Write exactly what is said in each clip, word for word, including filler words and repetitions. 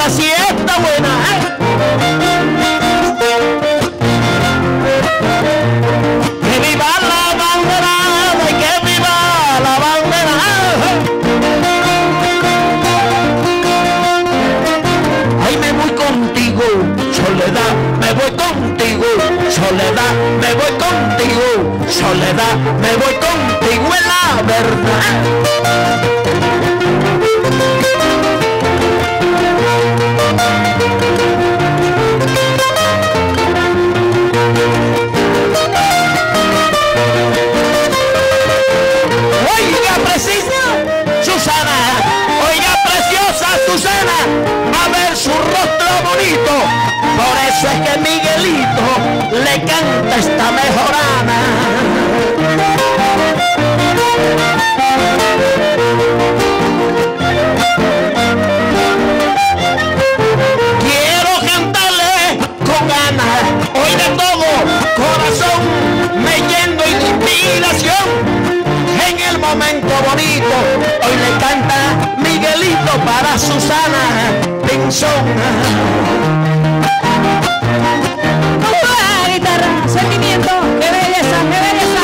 esta sí está buena, ¿eh? Que viva la bandera, y que viva la bandera. Ay, me voy contigo, soledad, me voy contigo, soledad, me voy contigo, soledad, me voy contigo en la verdad. Oiga, precisa Susana, oiga, preciosa Susana, a ver su rostro bonito. Por eso es que Miguelito le canta esta mejorana. Quiero cantarle con ganas, hoy de todo corazón, me lleno de inspiración. En el momento bonito, hoy le canta Miguelito para Susana Pinzón. La guitarra, sentimiento, qué belleza, qué belleza.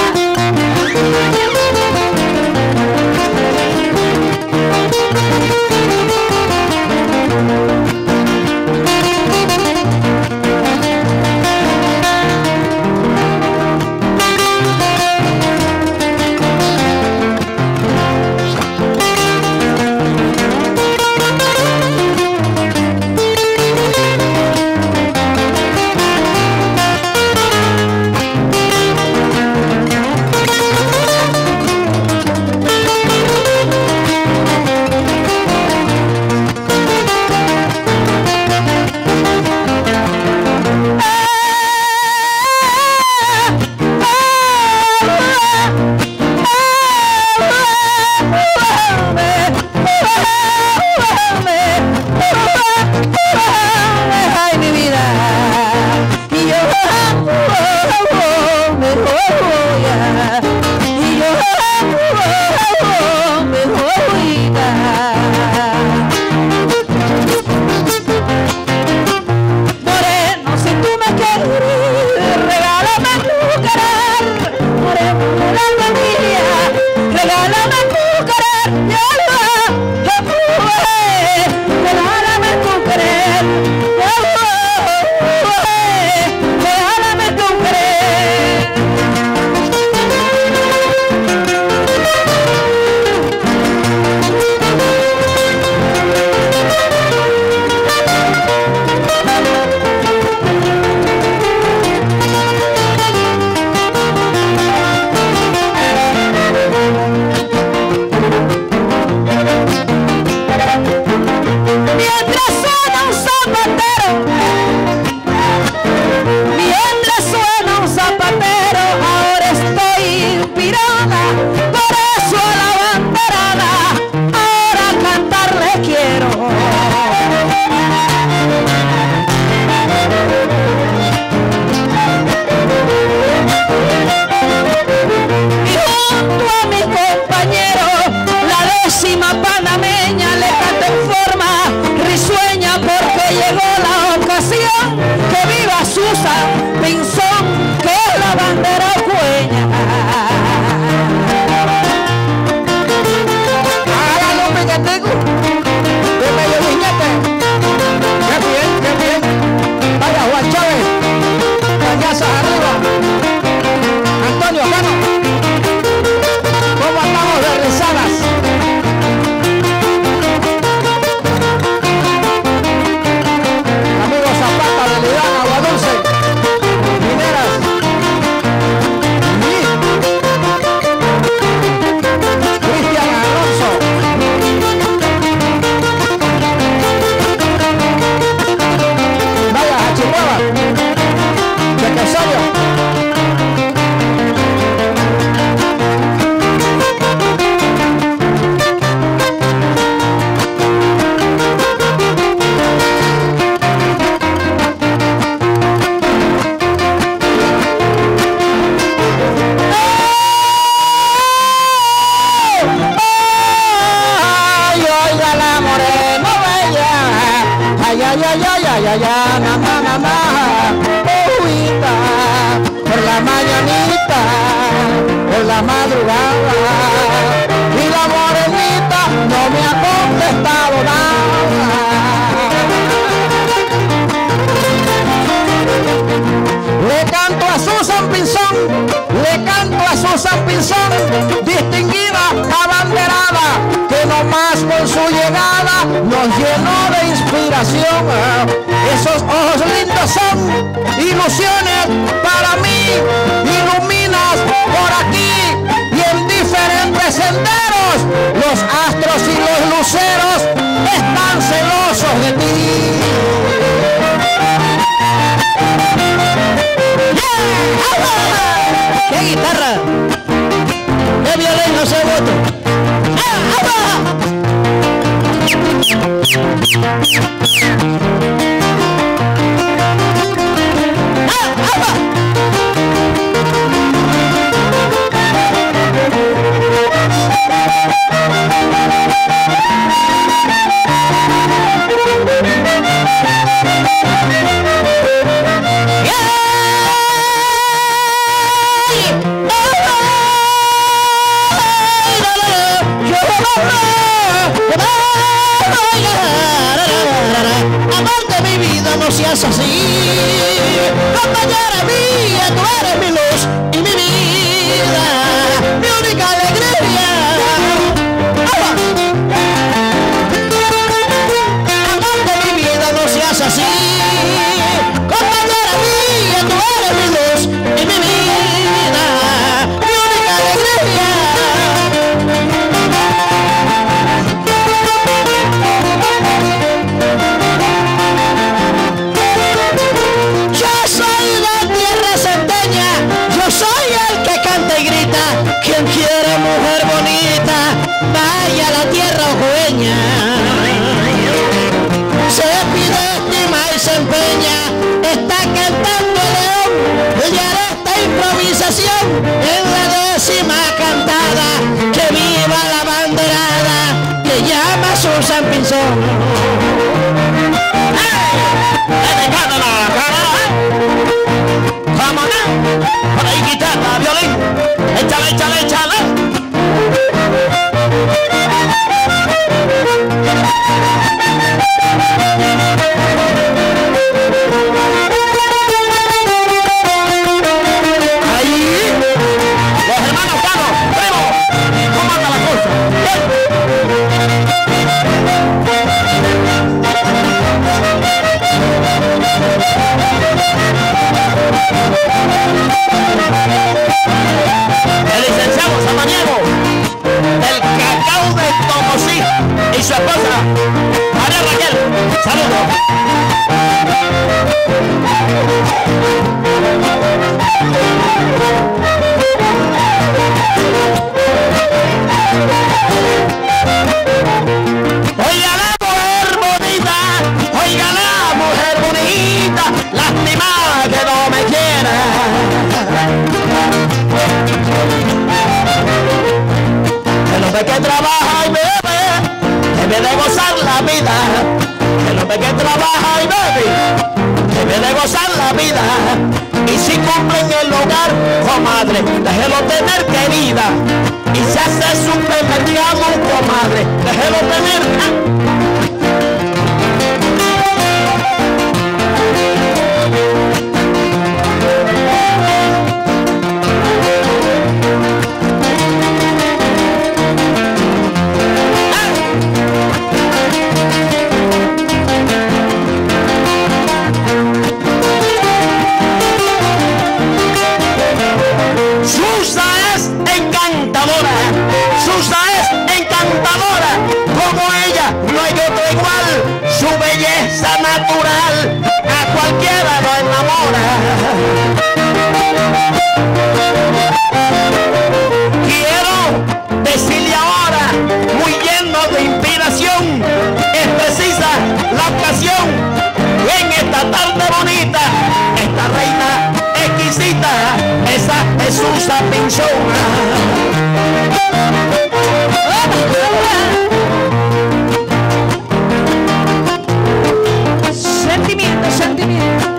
llama agüita, por la mañanita, por la madrugada, y la morenita no me ha contestado nada. Le canto a Susan Pinzón, le canto a Susan Pinzón, distinguida, abanderada, que nomás con su llegada nos llenó de inspiración. Esos ojos lindos son ilusiones para mí, iluminas por aquí y en diferentes senderos. Los astros y los luceros están celosos de ti. ¡Qué guitarra! ¡Qué violín, no sé voto! ¡Ah, amor de mi vida, no seas así, compañera mía, tú eres mi luz y mi vida, mi única alegría. Amor de mi vida, no seas así, compañera mía, tú eres mi luz y mi vida, mi única alegría. Quien quiere mujer bonita, vaya a la tierra ojueña. Se pide, estima y se empeña, está cantando el león. Y hará esta improvisación en la décima cantada. Que viva la banderada que llama Susan Pinzón. Vamos, por ahí guitarra, violín. Échale, échale, échale. Ahí, los hermanos Cano, primo, ¿cómo anda la cosa? El licenciado Samaniego del Cacao de Tomosí y su esposa María Raquel, saludos. Oiga la mujer bonita, oiga la mujer bonita, lástima que no me quiera. El hombre que trabaja y bebe debe de gozar la vida. El hombre que trabaja y bebe debe de gozar la vida. Y si cumple en el hogar, comadre, déjelo tener querida. Y si hace supermercado, comadre, déjelo tener. Susa es encantadora, Susa es encantadora, como ella no hay que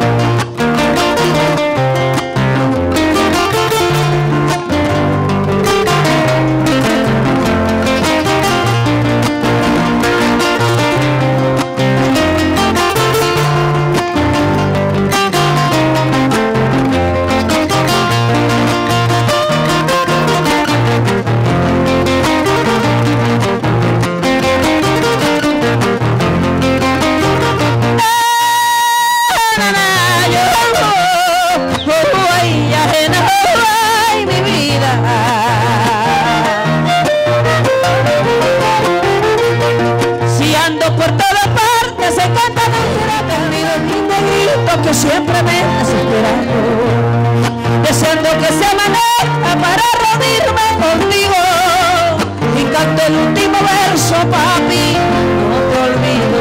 Que siempre me estás esperando, deseando que se amanezca para reunirme contigo y canto el último verso, papi, no te olvido.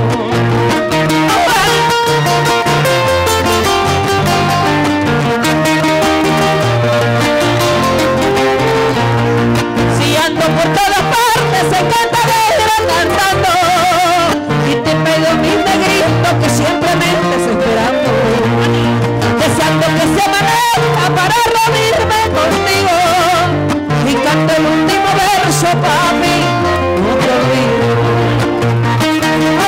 Si ando por todas partes, se canta de ir cantando y te pego mis negritos que siempre me estás esperando, deseando que se amanezca para reunirme contigo y canto el último verso, papi, no te olvido. Oh,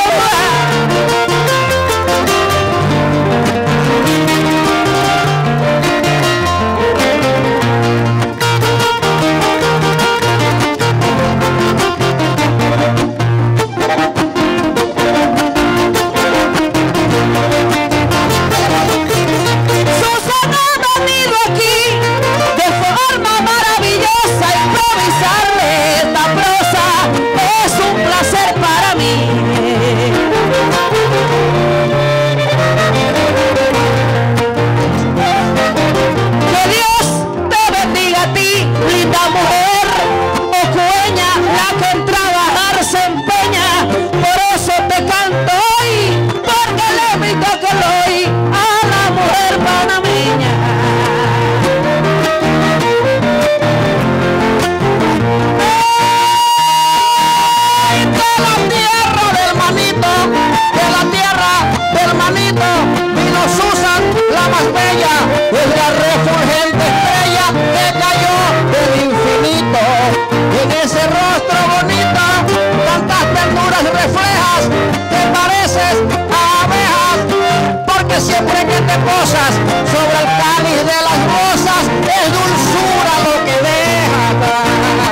siempre que te posas sobre el cáliz de las rosas, es dulzura lo que deja atrás.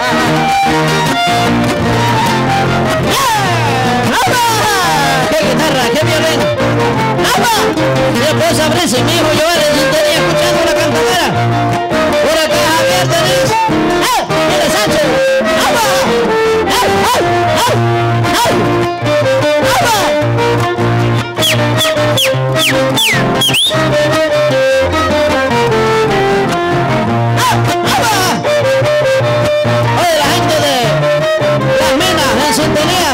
Yeah. ¡Qué guitarra, qué violín! ¡Apa! Mi esposa Brice y mi hijo Joel en sintonía escuchando una cantadera. Por acá Javier Denis. ¡Eh! ¡Mire Sánchez! ¡Apa! ¡Eh! ¡Ay! ¡Ay! ¡Ay! ¡Apa! Oye, la gente de Las Minas en sintonía.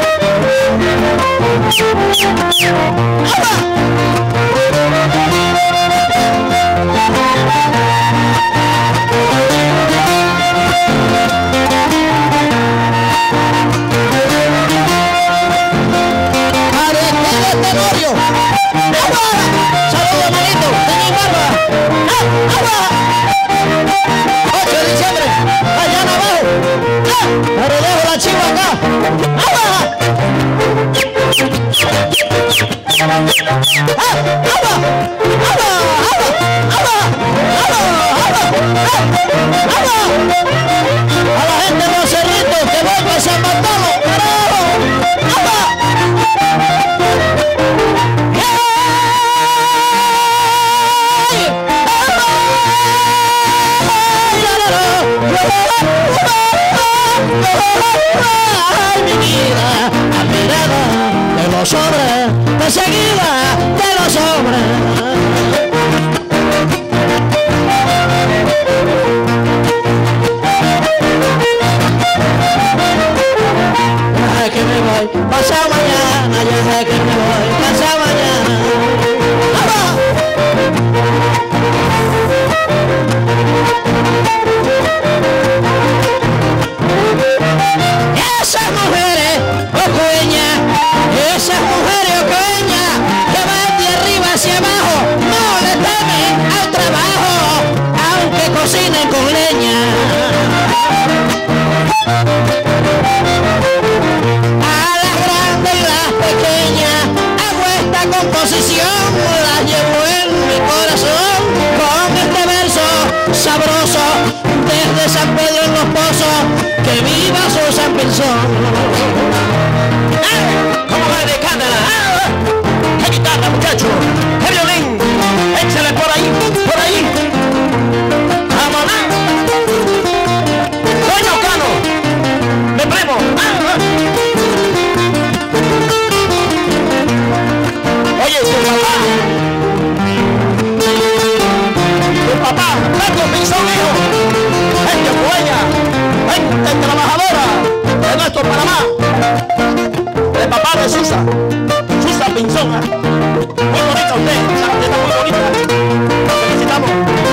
Aristide Tenorio. Saludos, manito, Denis Barba. ocho de diciembre, allá abajo. Pero dejo la chiva acá. A la gente de los cerritos que vuelve a San Bartolo, carajo. Ay, mi vida, admirada de los hombres, perseguida de los hombres. Ya sé que me voy, pasado mañana, ya sé que me voy, pasado mañana. ¡Vamos! Esas mujeres ocueñas, esas mujeres ocueñas llevo en mi corazón con este verso sabroso desde San Pedro en los Pozos. Que viva Susan Pinzón. ¡Eh! ¿Cómo va de cándala? ¡Ah! ¡Qué guitarra, muchacho! ¡Qué violín! ¡Échale por ahí! ¡Por ahí! ¡Vámonos! ¡Coño, Cano! ¡Me primo! ¡Ah! Oye, tu papá, tu papá, Pedro Pinzón, hijo, gente buena, gente trabajadora de nuestro Panamá, el papá de Susa, Susa Pinzón, ¿eh? Muy bonita usted, esa está muy bonita, la felicitamos.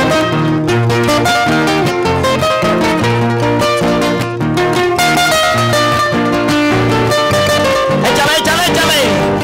Échale, échale, échale.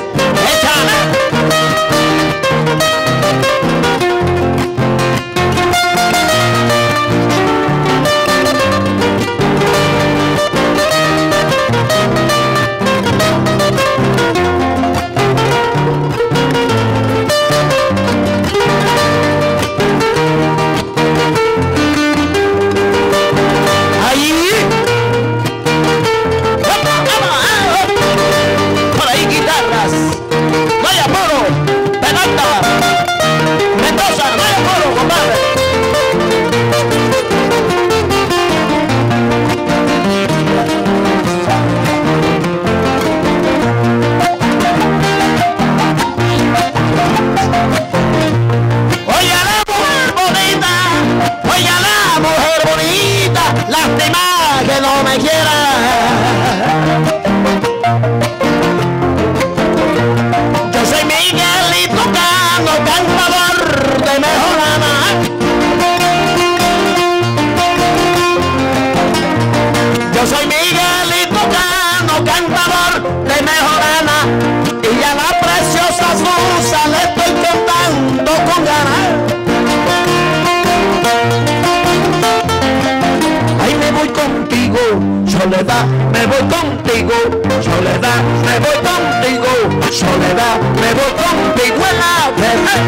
Soledad, me voy contigo, soledad, me voy contigo, soledad, me voy contigo en la verdad.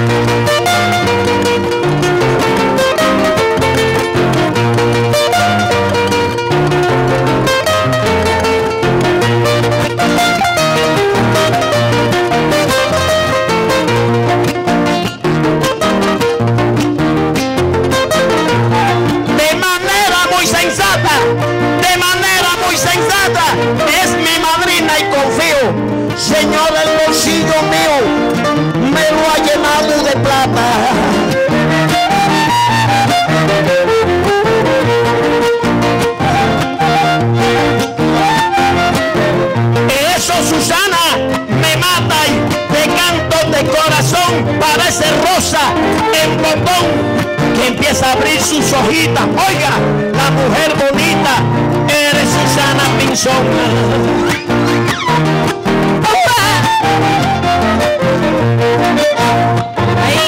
De manera muy sensata, de manera muy sensata, es mi madrina y confío, Señor, el bolsillo mío me lo ha llenado de plata. Eso, Susana, me mata y te canto de corazón, parece rosa en botón que empieza a abrir sus hojitas. Oiga, la mujer bonita, eres Susana Pinzón. Ahí,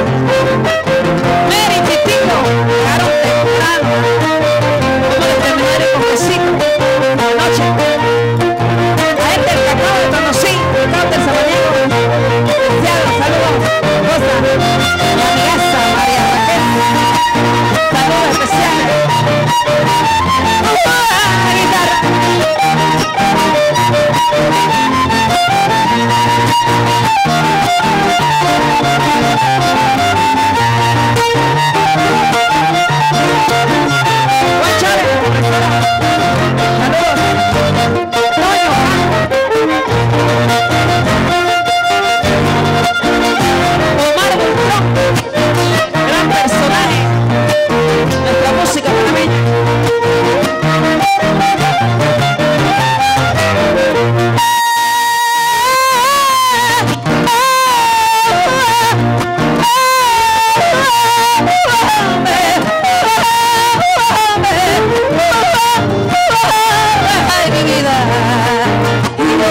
Mary Titino, llegaron temprano. Vamos a terminar el cafecito de noche. A este el cacao de Tonosí, cacao del Sabaniego. Especial, saludos, Rosa, mi amigaza María Raquel. Saludos especiales. ¡Ah, la guitarra!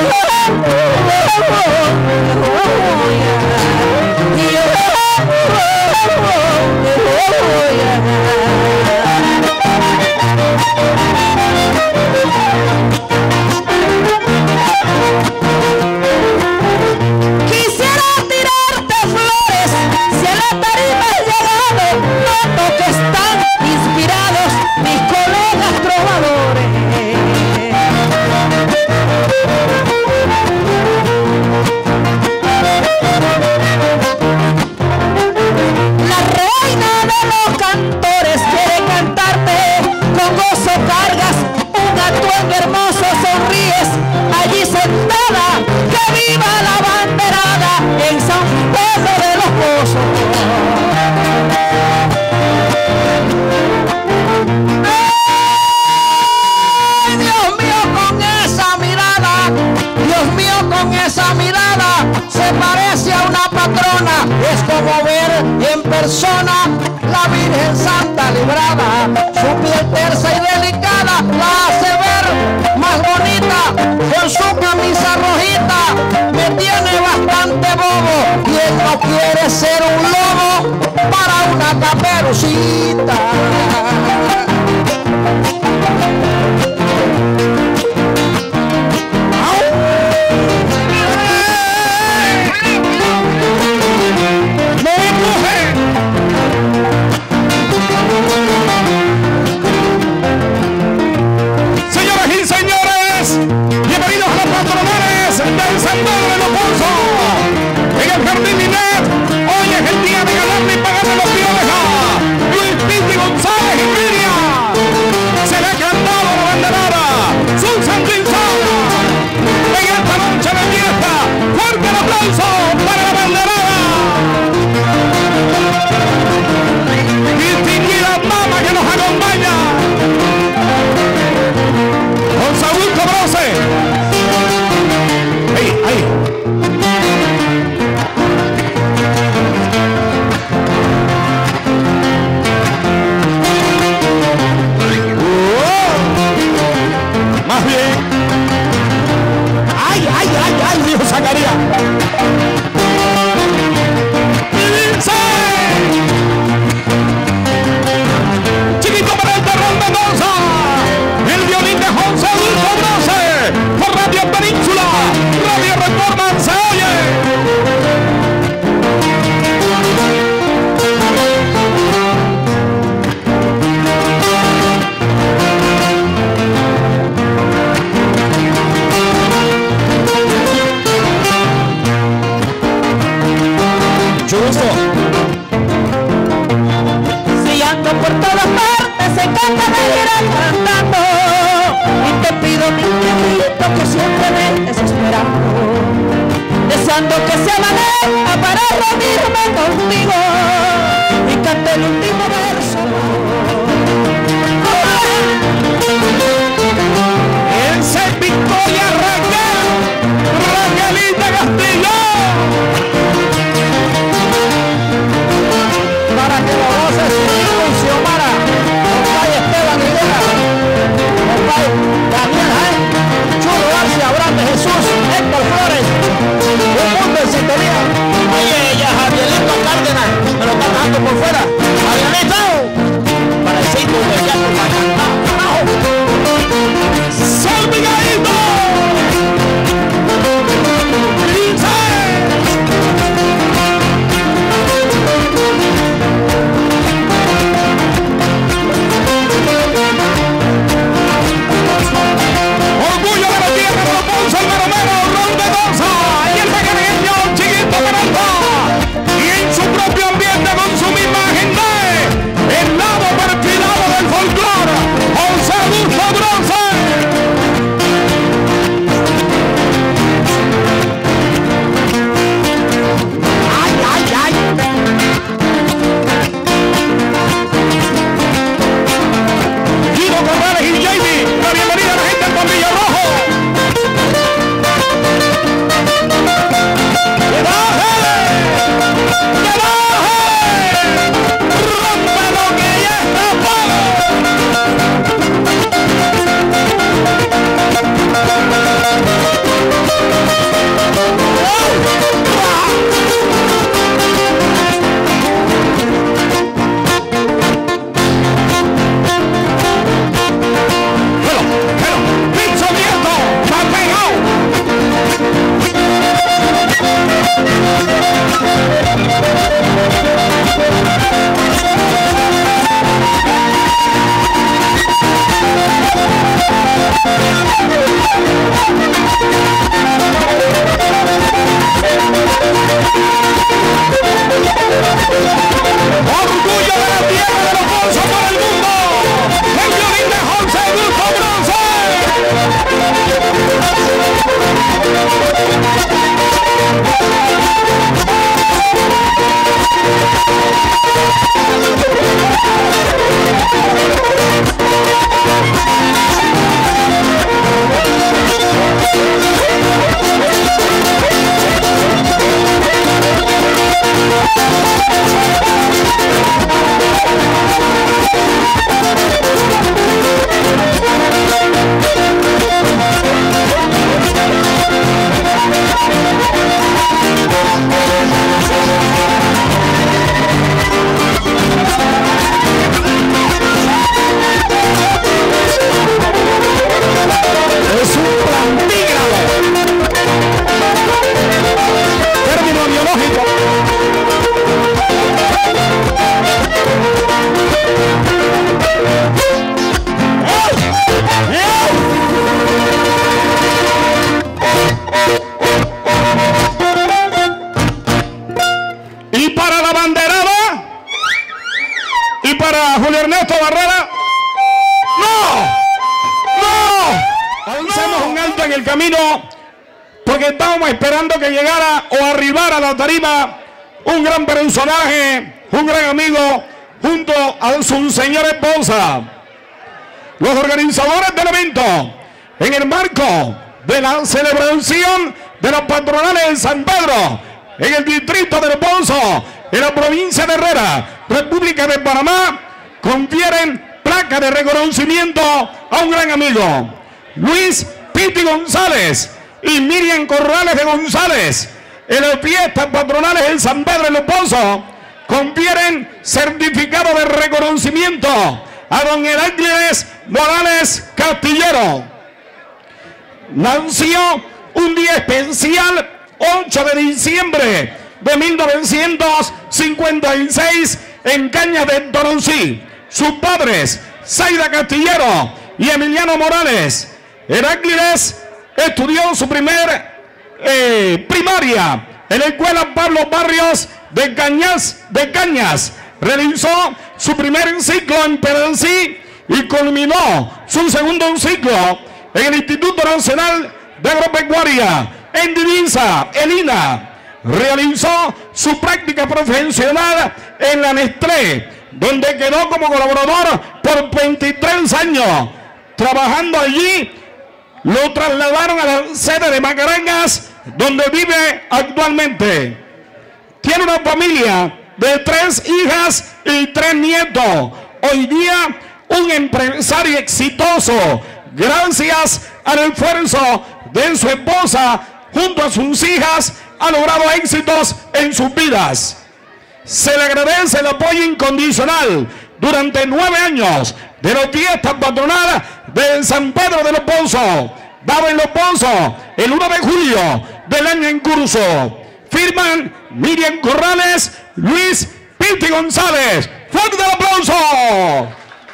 Oh, yeah. como ver en persona la Virgen Santa librada. Su piel tersa y delicada la hace ver más bonita con su camisa rojita. Me tiene bastante bobo y él no quiere ser un lobo para una caperucita. Que se amanezca para reunirme contigo y cante el último verso. Esa es Victoria Raquel, Raquelita Castillo. Para que lo goces con Xiomara, compadre Esteban Rivera, compadre Daniel Jaén, Chulo García, Abraham de Jesús, Héctor Flores. Un mundo en sintonía. Oye, ella Javier abanderada. Y para Julio Ernesto Barrera. ¡No! ¡No! Hacemos un alto en el camino porque estábamos esperando que llegara o arribara a la tarima un gran personaje, un gran amigo, junto a su señora esposa. Los organizadores del evento, en el marco de la celebración de los patronales de San Pedro, en el distrito del Pozo, en la provincia de Herrera, República de Panamá, confieren placa de reconocimiento a un gran amigo, Luis Piti González y Miriam Corrales de González. En las fiestas patronales en San Pedro de los Pozos confieren certificado de reconocimiento a don Heráclides Morales Castillero. Nació un día especial, ocho de diciembre de mil novecientos cincuenta y seis, en Cañas de Toroncí. Sus padres, Zaida Castillero y Emiliano Morales. Heráclides estudió su primer eh, primaria en la escuela Pablo Barrios de Cañas, de Cañas. Realizó su primer ciclo en Pedancí y culminó su segundo ciclo en el Instituto Nacional de Agropecuaria, en Divisa, el I N A. Realizó su práctica profesional en la Nestlé, donde quedó como colaborador por veintitrés años. Trabajando allí, lo trasladaron a la sede de Macarangas, donde vive actualmente. Tiene una familia de tres hijas y tres nietos. Hoy día, un empresario exitoso, gracias al esfuerzo de su esposa, junto a sus hijas, ha logrado éxitos en sus vidas. Se le agradece el apoyo incondicional durante nueve años de las fiestas patronales de San Pedro de los Pozos, dado en los Pozos el uno de julio del año en curso. Firman Miriam Corrales, Luis Piti González. ¡Fuerte el aplauso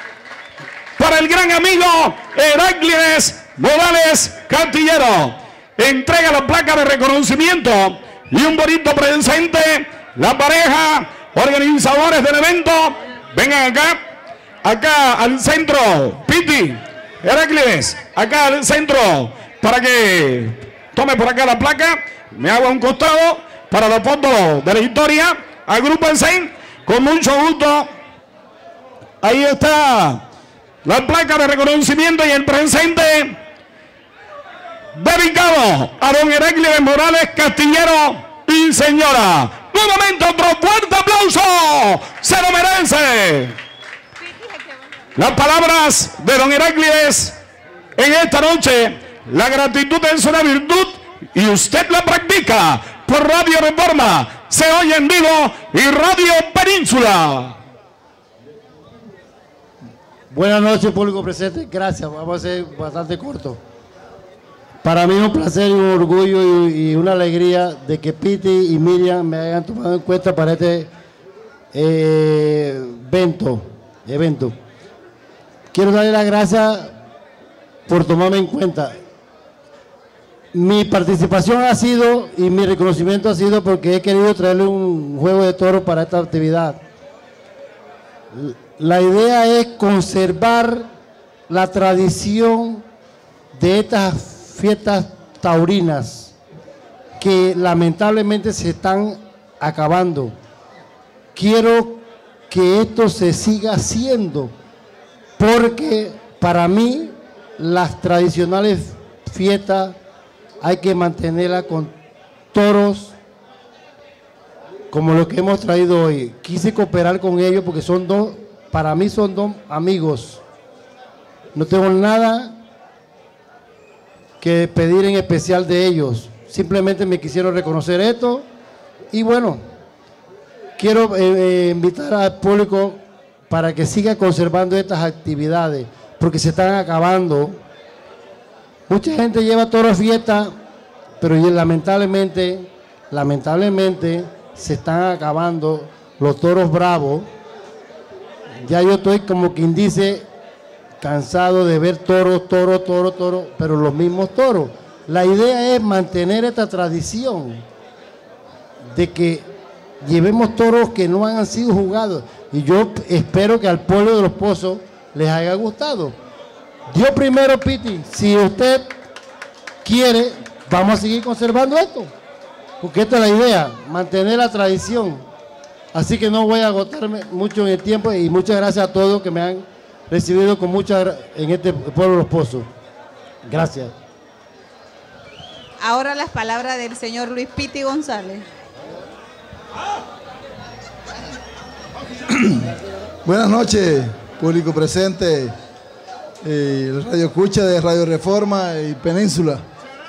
para el gran amigo Heráclides Morales Castillero! Entrega la placa de reconocimiento y un bonito presente. La pareja, organizadores del evento, vengan acá, acá al centro. Piti, Heráclides, acá al centro, para que tome por acá la placa. Me hago a un costado para la foto de la historia. Agrúpense con mucho gusto. Ahí está la placa de reconocimiento y el presente dedicado a don Heráclides Morales Castillero y señora. Nuevamente otro fuerte aplauso, se lo merece. Las palabras de don Heráclides en esta noche: la gratitud es una virtud y usted la practica. Por Radio Reforma se oye en vivo y Radio Península. Buenas noches, público presente. Gracias, vamos a ser bastante corto. Para mí es un placer y un orgullo y, y una alegría de que Piti y Miriam me hayan tomado en cuenta para este eh, evento, evento. Quiero darle las gracias por tomarme en cuenta. Mi participación ha sido y mi reconocimiento ha sido porque he querido traerle un juego de toros para esta actividad. La idea es conservar la tradición de estas fiestas taurinas que lamentablemente se están acabando. Quiero que esto se siga haciendo porque para mí las tradicionales fiestas hay que mantenerlas con toros como lo que hemos traído hoy. Quise cooperar con ellos porque son dos, para mí son dos amigos. No tengo nada que pedir en especial de ellos. Simplemente me quisieron reconocer esto y bueno, quiero eh, eh, invitar al público para que siga conservando estas actividades porque se están acabando. Mucha gente lleva toros a fiesta, pero lamentablemente, lamentablemente se están acabando los toros bravos. Ya yo estoy como quien dice cansado de ver toros, toros, toros, toros, pero los mismos toros. La idea es mantener esta tradición de que llevemos toros que no han sido jugados. Y yo espero que al pueblo de Los Pozos les haya gustado. Dios primero, Piti, si usted quiere, vamos a seguir conservando esto. Porque esta es la idea, mantener la tradición. Así que no voy a agotarme mucho en el tiempo y muchas gracias a todos que me han recibido con mucha en este pueblo de Los Pozos. Gracias. Ahora las palabras del señor Luis Piti González. Buenas noches, público presente, eh, Radio Escucha de Radio Reforma y Península.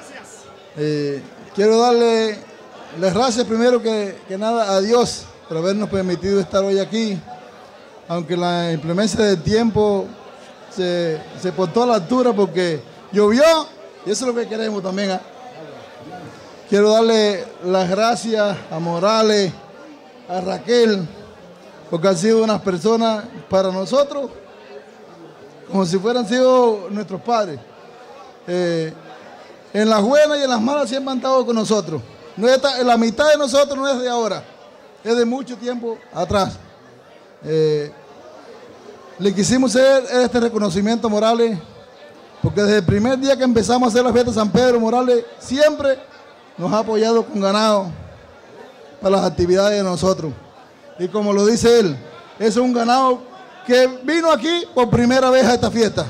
Eh, quiero darle las gracias primero que, que nada a Dios por habernos permitido estar hoy aquí, aunque la inclemencia del tiempo se, se portó a la altura porque llovió y eso es lo que queremos también. ¿eh? Quiero darle las gracias a Morales, a Raquel, porque han sido unas personas para nosotros como si fueran sido nuestros padres. Eh, en las buenas y en las malas siempre han estado con nosotros. No es esta, la mitad de nosotros no es de ahora, es de mucho tiempo atrás. Eh, le quisimos hacer este reconocimiento a Morales, porque desde el primer día que empezamos a hacer la fiesta de San Pedro, Morales siempre nos ha apoyado con ganado para las actividades de nosotros. Y como lo dice él, es un ganado que vino aquí por primera vez a esta fiesta.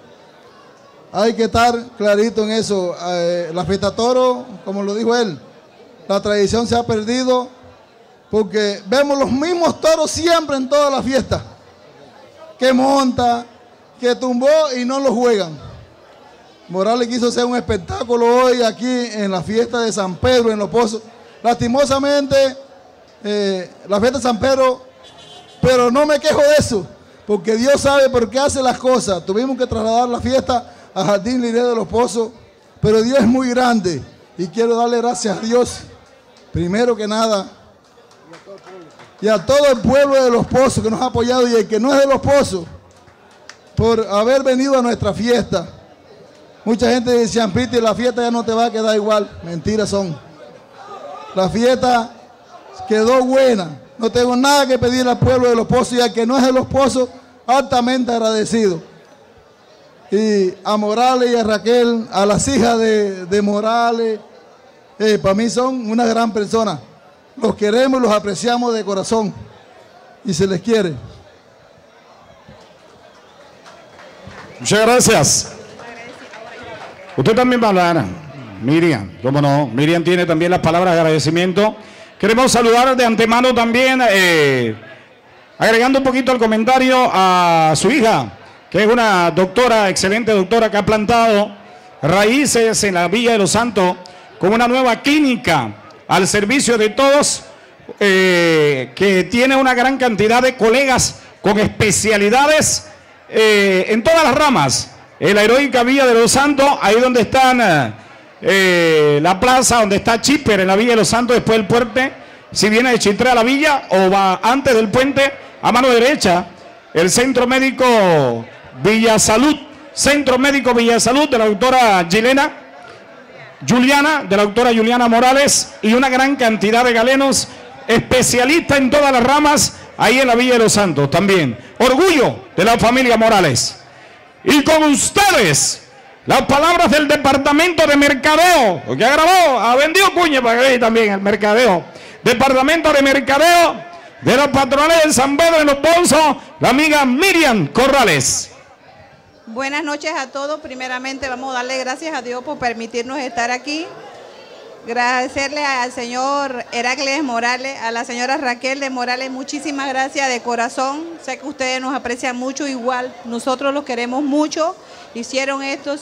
Hay que estar clarito en eso. Eh, la fiesta toro, como lo dijo él, la tradición se ha perdido porque vemos los mismos toros siempre en todas las fiestas. Que monta, que tumbó y no lo juegan. Morales quiso hacer un espectáculo hoy aquí en la fiesta de San Pedro en Los Pozos. Lastimosamente, Eh, la fiesta de San Pedro, pero no me quejo de eso, porque Dios sabe por qué hace las cosas. Tuvimos que trasladar la fiesta a Jardín Liré de Los Pozos, pero Dios es muy grande y quiero darle gracias a Dios, primero que nada, y a todo el pueblo de Los Pozos que nos ha apoyado y el que no es de Los Pozos, por haber venido a nuestra fiesta. Mucha gente decía, Piti, la fiesta ya no te va a quedar igual. Mentiras son. La fiesta quedó buena. No tengo nada que pedir al pueblo de Los Pozos y al que no es de Los Pozos, altamente agradecido. Y a Morales y a Raquel, a las hijas de, de Morales, eh, para mí son una gran persona. Los queremos y los apreciamos de corazón y se les quiere. Muchas gracias. Usted también va a hablar, Miriam, cómo no. Miriam tiene también las palabras de agradecimiento. Queremos saludar de antemano también, eh, agregando un poquito al comentario a su hija, que es una doctora, excelente doctora, que ha plantado raíces en la Villa de los Santos con una nueva clínica al servicio de todos, eh, que tiene una gran cantidad de colegas con especialidades eh, en todas las ramas. En la heroica Villa de los Santos, ahí donde están... Eh, Eh, la plaza donde está Chipper en la Villa de los Santos, después del puente, si viene de Chitré a la villa o va antes del puente, a mano derecha, el Centro Médico Villa Salud, Centro Médico Villa Salud de la doctora Gilena, Juliana, de la doctora Juliana Morales, y una gran cantidad de galenos especialistas en todas las ramas, ahí en la Villa de los Santos también. Orgullo de la familia Morales. Y con ustedes, las palabras del Departamento de Mercadeo, que ha grabado, ha vendido cuña para que vean también el mercadeo. Departamento de Mercadeo de los patrones de San Pedro de Los Pozos, la amiga Miriam Corrales. Buenas noches a todos. Primeramente vamos a darle gracias a Dios por permitirnos estar aquí. Agradecerle al señor Heracles Morales, a la señora Raquel de Morales, muchísimas gracias de corazón. Sé que ustedes nos aprecian mucho, igual nosotros los queremos mucho. Hicieron estos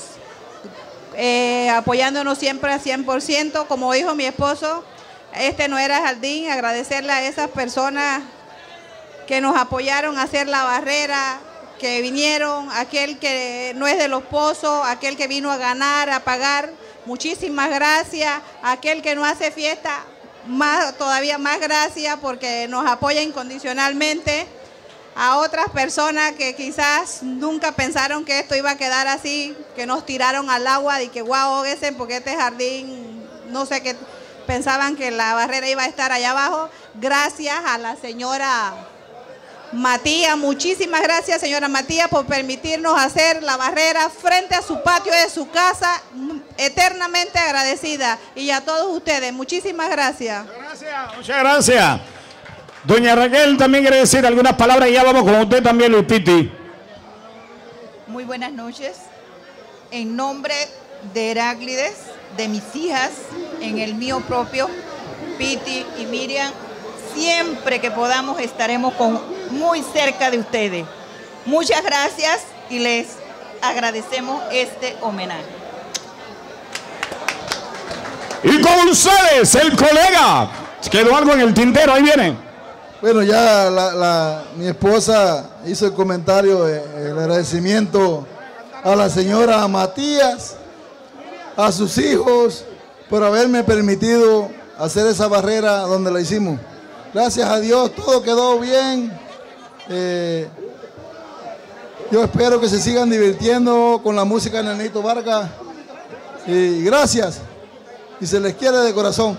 eh, apoyándonos siempre al cien por ciento. Como dijo mi esposo, este no era jardín. Agradecerle a esas personas que nos apoyaron a hacer la barrera, que vinieron, aquel que no es de Los Pozos, aquel que vino a ganar, a pagar. Muchísimas gracias. Aquel que no hace fiesta, más, todavía más gracias porque nos apoya incondicionalmente. A otras personas que quizás nunca pensaron que esto iba a quedar así, que nos tiraron al agua y que guau, ese porque este jardín, no sé qué, pensaban que la barrera iba a estar allá abajo. Gracias a la señora Matías, muchísimas gracias señora Matías por permitirnos hacer la barrera frente a su patio de su casa, eternamente agradecida. Y a todos ustedes, muchísimas gracias. Gracias, muchas gracias. Doña Raquel también quiere decir algunas palabras y ya vamos con usted también, Luis Piti. Muy buenas noches. En nombre de Heráclides, de mis hijas, en el mío propio, Piti y Miriam, siempre que podamos estaremos con, muy cerca de ustedes. Muchas gracias y les agradecemos este homenaje. Y con ustedes, el colega. Quedó algo en el tintero, ahí viene. Bueno, ya la, la, mi esposa hizo el comentario, eh, el agradecimiento a la señora Matías, a sus hijos, por haberme permitido hacer esa barrera donde la hicimos. Gracias a Dios, todo quedó bien. Eh, yo espero que se sigan divirtiendo con la música de Nenito Vargas. Y gracias. Y se les quiere de corazón.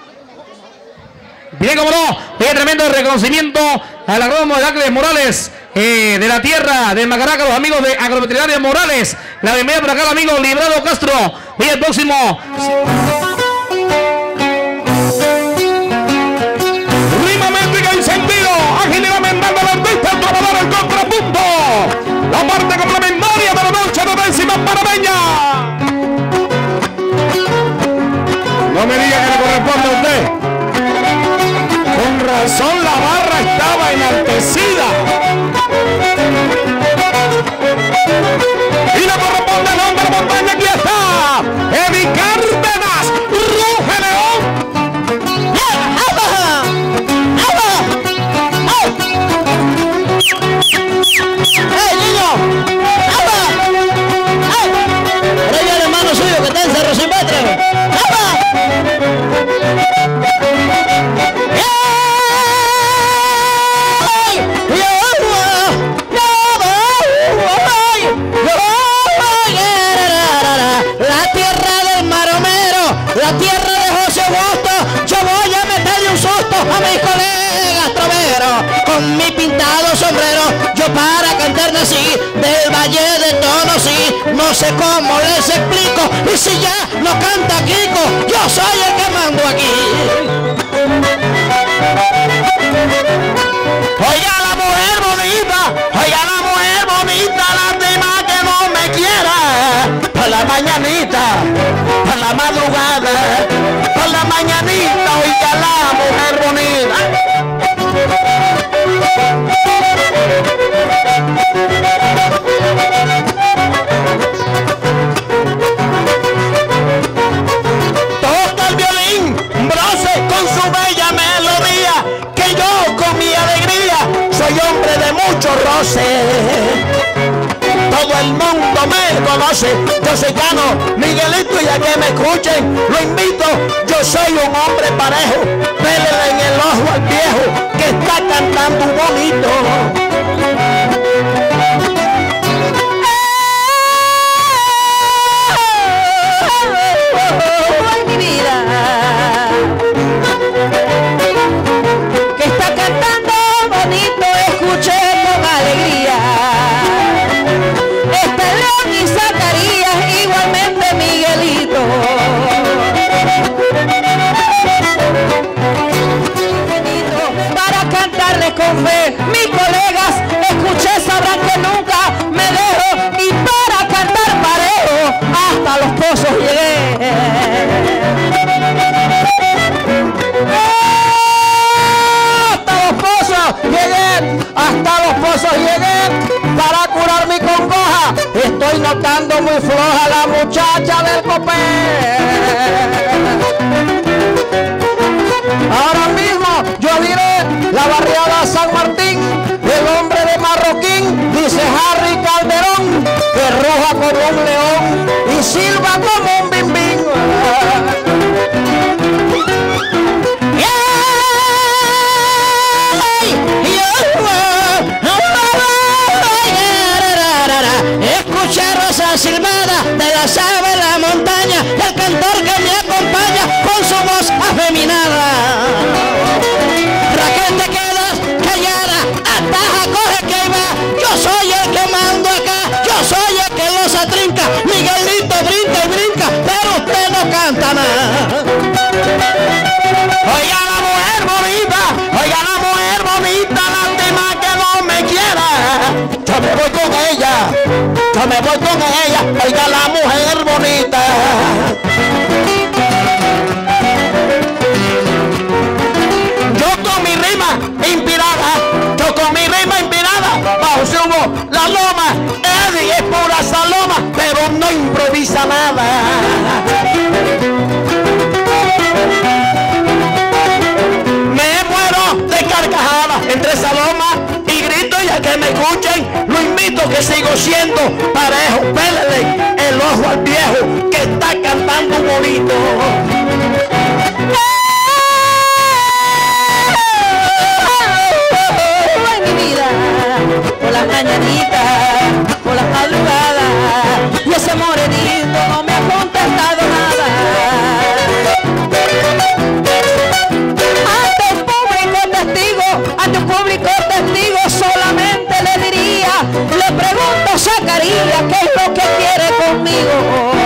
Bien, como no, bien, tremendo reconocimiento al agrónomo Heráclides Morales, eh, de la tierra de Macaraca, los amigos de Agroveterinaria Morales, la de media por acá, el amigo Librado Castro, y el próximo. Rima métrica y sentido, agilidad mental del artista, el trovador, el contrapunto, la parte complementaria de la noche de décima parameña. No me diga que le corresponde a usted. Con razón la barra estaba enaltecida. Y le corresponde al hombre de montaña, aquí está Eddie Cárdenas, Ruge León. ¡Agua! ¡Agua! ¡Ey, niño! ¡Agua! ¡Ay! Pero hay el hermano suyo que está en Cerro Silvestre. ¡Agua! La tierra del maromero, la tierra de José Augusto, yo voy a meterle un susto a mis colegas troveros, con mi pintado sombrero, yo para cantar nací, del Valle de Tonosí, no sé cómo les explico, y si ya no canta Kiko, yo soy el que mando aquí. Oiga la mujer bonita, oiga la mujer bonita, lástima que no me quiera, por la mañanita, por la madrugada, por la mañanita, oiga la mujer bonita. Toca el violín, Brose con su bella melodía, que yo con mi alegría soy hombre de mucho roce. Todo el mundo me conoce, yo soy Cano Miguelito, y a que me escuchen, lo invito, yo soy un hombre parejo, pélele en el ojo al viejo, que está cantando bonito. ¡Ay, mi vida! Que está cantando bonito, escuché con alegría. Este León y Zacarías, igualmente Miguelito. Para cantarles con fe, mis colegas, escuché, sabrán que nunca me dejo, y para cantar parejo, hasta los pozos llegué. Hasta los pozos llegué, hasta los pozos llegué, para curar mi congoja, estoy notando muy floja la muchacha del copé. Ahora mismo yo diré la barriada San Martín, el hombre de Marroquín, dice Harry Calderón, que ruja como un león y silba como un bim bim. Escucha Rosa silbada de la sabe la montaña, el cantor que me acompaña con su tu voz afeminada. Raquel, te quedas callada, ataja, coge que va. Yo soy el que mando acá, yo soy el que los atrinca. Miguelito brinca y brinca, pero usted no canta nada. Oiga la mujer bonita, oiga la mujer bonita, lástima que no me quiera. Yo me voy con ella, yo me voy con ella, oiga la mujer bonita. Yo con mi rima inspirada, yo con mi rima inspirada, bajo subo la loma, Eddie es pura saloma, pero no improvisa nada. De carcajadas entre saloma y grito, y a que me escuchen lo invito que sigo siendo parejo. Pélele el ojo al viejo que está cantando bonito. Ay, mi vida, por las mañanitas, por las madrugadas, y ese morenito no me ha contestado nada. Ante un público testigo solamente le diría, le pregunto a Zacarías qué es lo que quiere conmigo.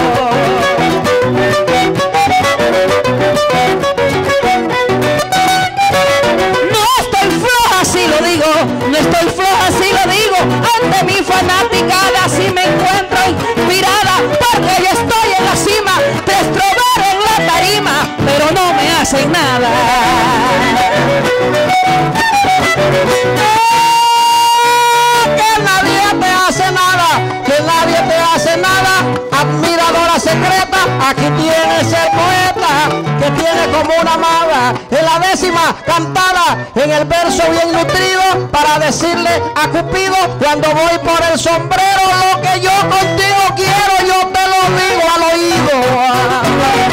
No estoy floja si lo digo, no estoy floja si lo digo, ante mi fanaticada si me encuentro inspirada, porque yo estoy en la cima, destrobar en la tarima, pero no me hacen nada. Que nadie te hace nada, que nadie te hace nada. Admiradora secreta, aquí tienes el poeta que tiene como una maga en la décima cantada, en el verso bien nutrido, para decirle a Cupido cuando voy por el sombrero, lo que yo contigo quiero, yo te lo digo al oído.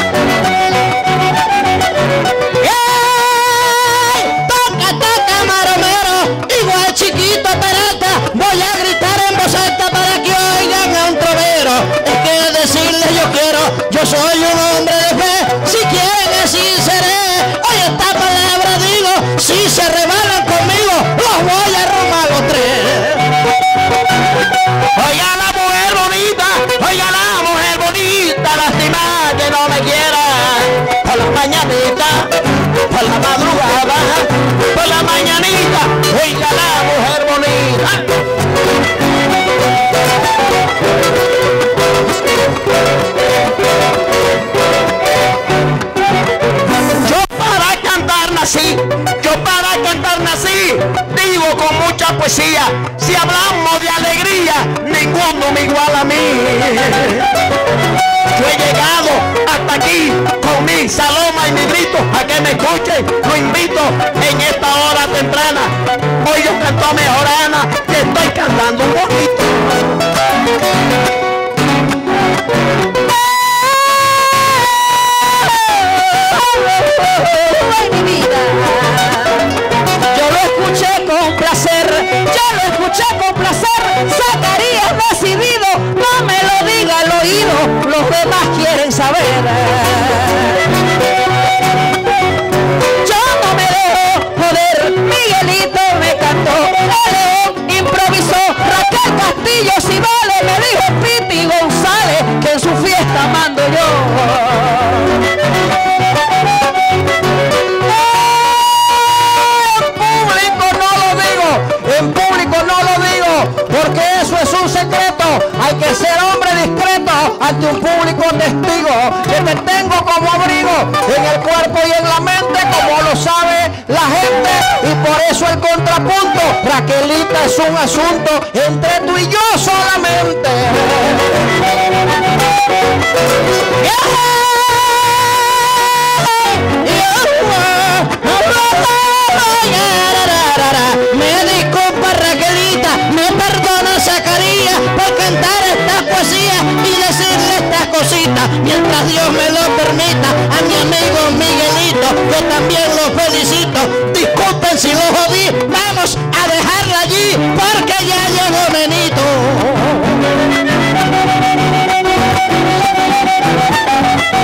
Chiquito Peralta, voy a gritar en voz alta para que oigan a un trovero. Es que decirle yo quiero, yo soy un hombre de fe, si quieren así seré. Hoy esta palabra digo, si se rebalan conmigo, los voy a romar los tres. Oiga la mujer bonita, oiga la mujer bonita, lástima que no me quiera. Por la mañanita, por la madrugada, por la mañanita, oiga la mujer bonita. Yo para cantar nací, yo para cantar nací, digo con mucha poesía, si hablamos de alegría, ninguno me iguala a mí. Yo he llegado hasta aquí con mi saloma y mi grito, a que me escuchen, lo invito en esta hora temprana. Hoy yo canto a Mejorana, que estoy cantando un bonito. Ay, mi vida, yo lo escuché con placer, yo lo escuché con placer. Zacarías decidido, no me lo diga al oído, los demás quieren saber. Yo no me dejo joder, Miguelito me cantó, el león improvisó, Raquel Castillo si vale, me dijo Piti González, que en su fiesta mando yo. En público no lo digo, porque eso es un secreto. Hay que ser hombre discreto ante un público testigo, que te tengo como abrigo en el cuerpo y en la mente, como lo sabe la gente, y por eso el contrapunto. Raquelita es un asunto entre tú y yo solamente. Me disculpa Raquelita, me perdona Zacarías por cantar esta poesía y decirle estas cositas, mientras Dios me lo permita. A mi amigo Miguelito, que también lo felicito, disculpen si lo jodí, vamos a dejarla allí porque ya llegó Benito.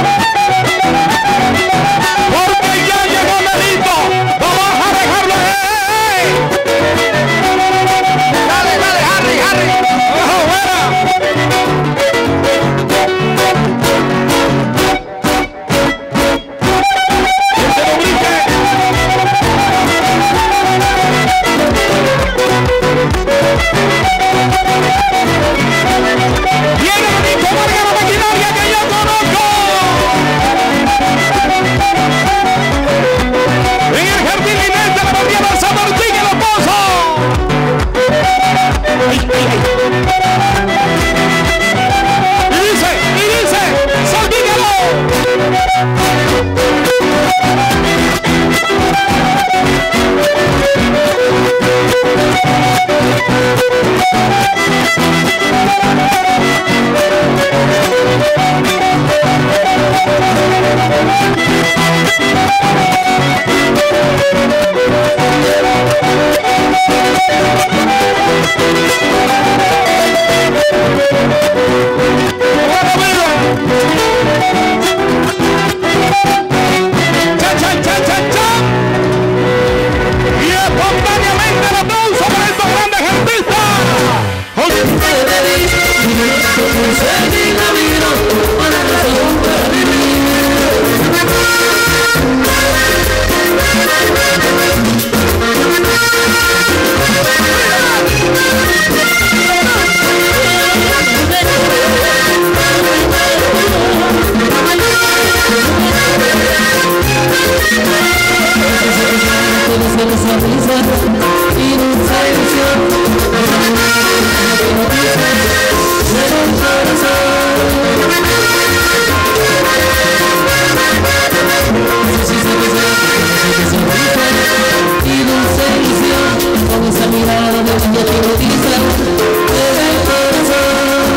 mirada de niña que hipnotiza el corazón.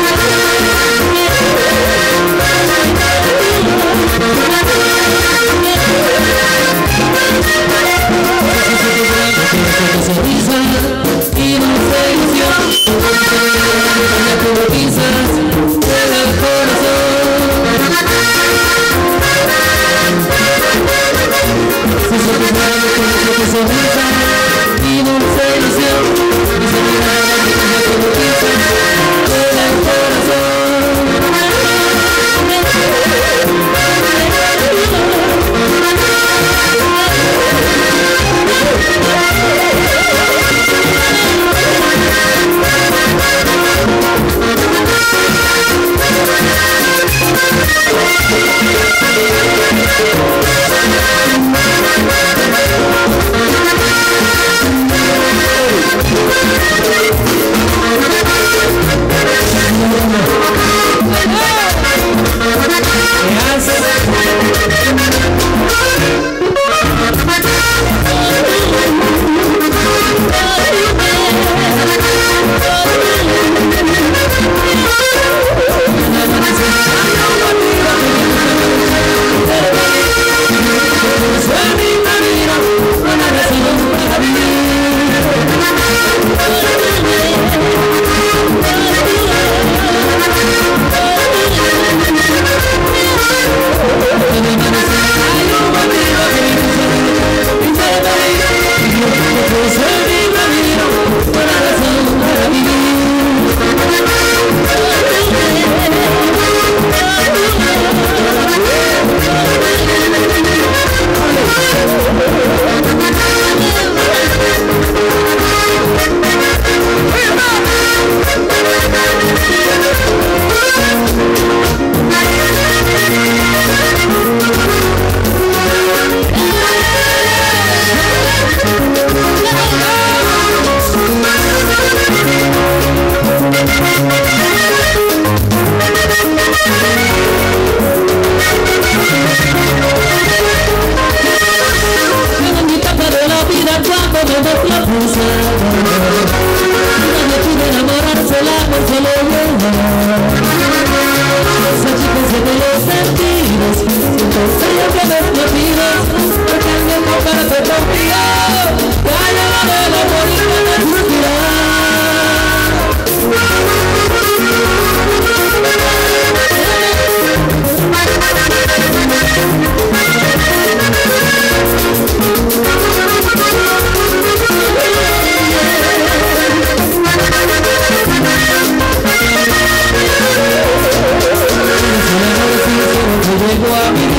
Su sonrisa y dulce ilusión, niña que hipnotiza el corazón. Su sonrisa y dulce ilusión, esa mirada que niña que hipnotiza el corazón.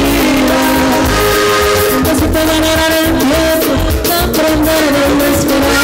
Esperar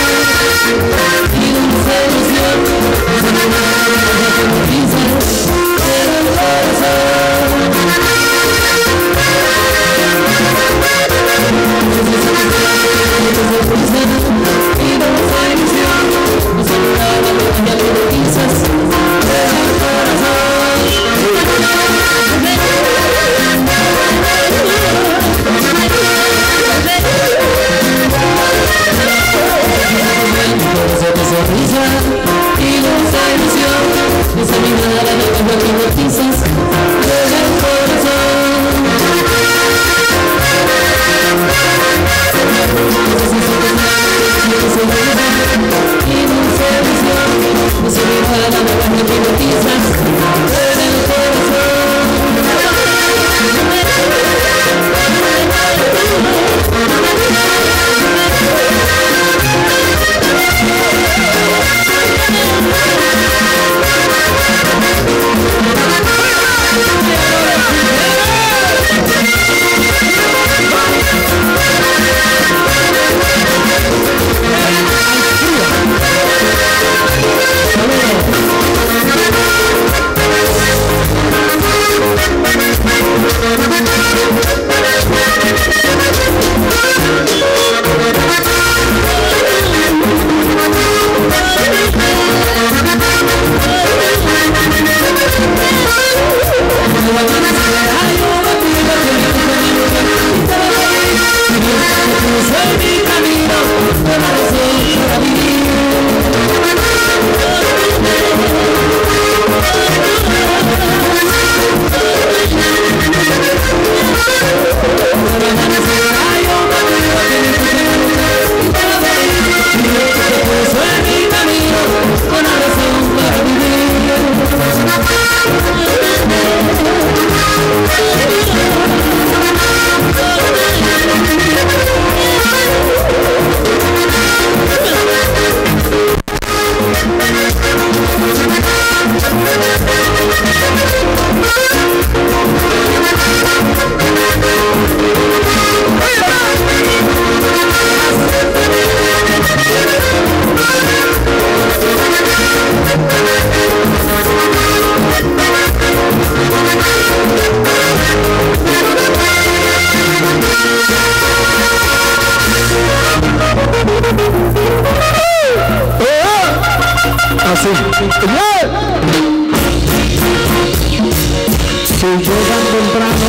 Si llegan temprano,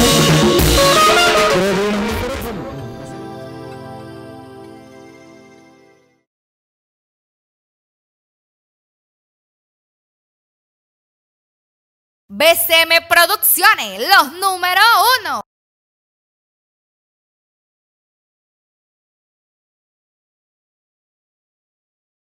B C M Producciones, los número uno.